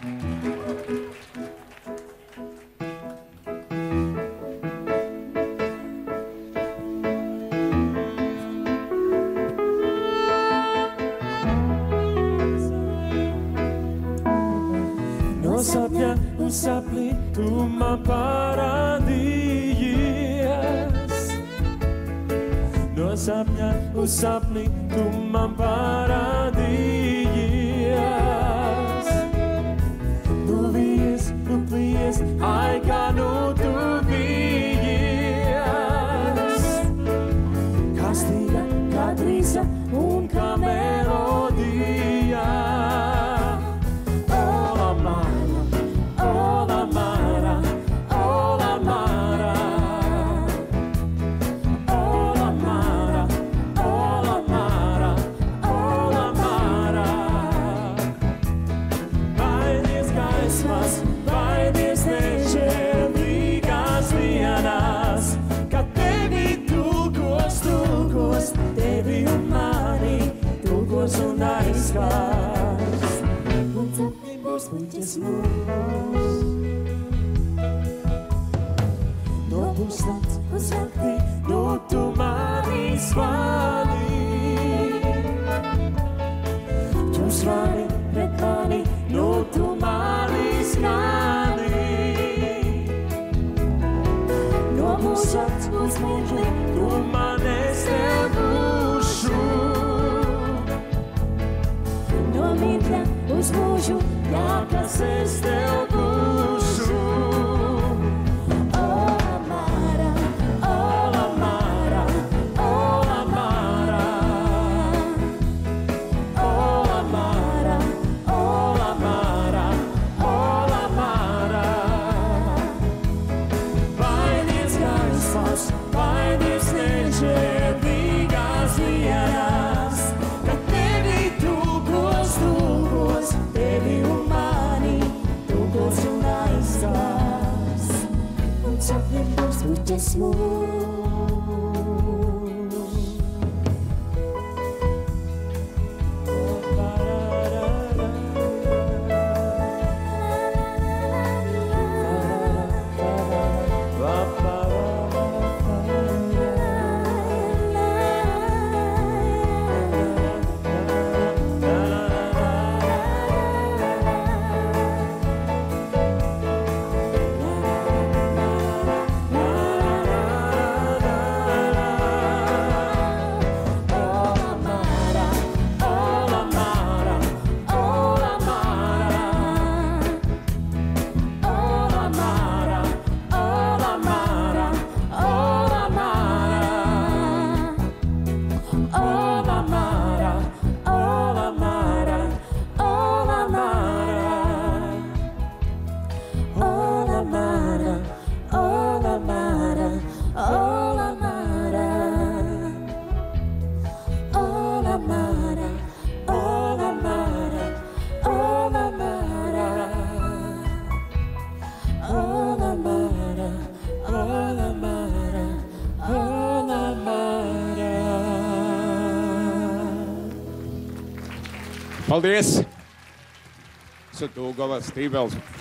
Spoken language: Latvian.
No sapņa uz sapni tu man parādījies. No sapņa uz sapni tu man parādījies. Tu vies, ai kā nu tu vies. Kā stīga, kā drīsa un kā melodija. Un aizskars, un sapni būs muļķis mūs. No pusnakts uz nakti, nu tu mani svani. Tu svani pret mani, nu tu mani skani. No pusnakts uz mūžu, tu man es tev būšu. No mirkļa uz mūžu, jā, kas es tev būšu. Ola Mara, ola Mara, ola Mara. Ola Mara, ola Mara, ola Mara. Vai diez gaismas, vai diez nežēlīgās dienas, kad tevi tūkos, tevi un mani, tūkos un aizskars, un sapni būs muļķis mūs. Paldies! Daugavas Stībels.